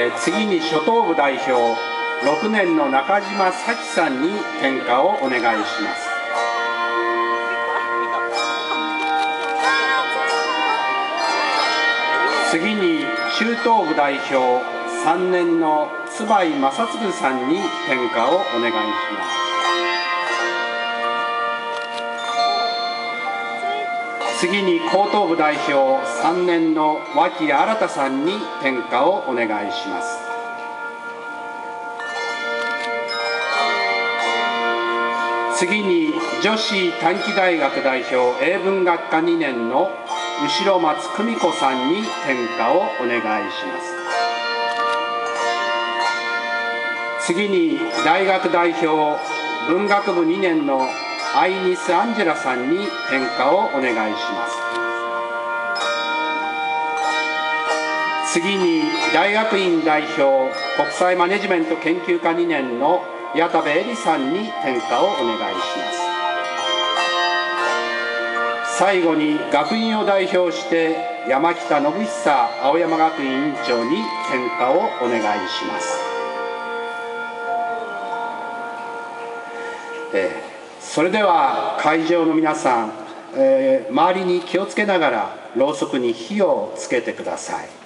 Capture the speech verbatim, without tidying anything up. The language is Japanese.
えー、次に初等部代表ろくねんの中島咲さんに点火をお願いします。次に中等部代表さんねんの椿井正嗣さんに点火をお願いします。次に高等部代表さんねんの脇新さんに点火をお願いします。次に女子短期大学代表英文学科にねんの後松久美子さんに点火をお願いします。次に大学代表文学部にねんのアイニス・アンジェラさんに点火をお願いします。次に大学院代表国際マネジメント研究科にねんの矢田部恵里さんに点火をお願いします。最後に学院を代表して山北信久青山学院院長に点火をお願いします。えー、それでは会場の皆さん、えー、周りに気をつけながらろうそくに火をつけてください。